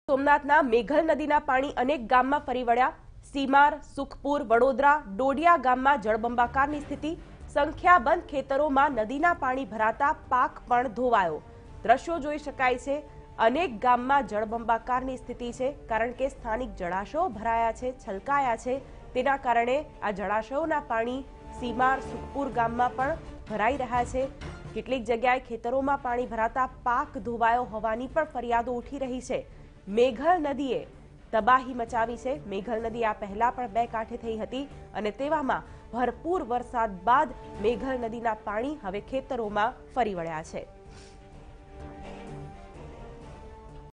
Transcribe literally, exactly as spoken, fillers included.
સોમનાથના મેઘલ નદીના પાણી અનેક ગામમાં ફરી વળ્યા। સીમાર, સુખપુર, વડોદરા, ડોડિયા ગામમાં જળબંબાકારની સ્થિતિ। સંખ્યાબંધ ખેતરોમાં નદીના પાણી ભરાતા પાક પણ ધોવાયો। દ્રશ્યો જોઈ શકાય છે। અનેક ગામમાં જળબંબાકારની સ્થિતિ છે, કારણ કે સ્થાનિક જળાશયો ભરાયા છે, છલકાયા છે। તેના કારણે આ જળાશયોના પાણી સીમાર, સુખપુર ગામમાં પણ ભરાઈ રહ્યા છે। કેટલીક જગ્યાએ ખેતરોમાં પાણી ભરાતા પાક ધોવાયો હોવાની પણ ફરિયાદો ઉઠી રહી છે। મેઘલ નદીએ તબાહી મચાવી છે। મેઘલ નદી આ પહેલા પણ બે કાંઠે થઈ હતી અને તેવામાં ભરપૂર વરસાદ બાદ મેઘલ નદીના પાણી હવે ખેતરોમાં ફરી વળ્યા છે।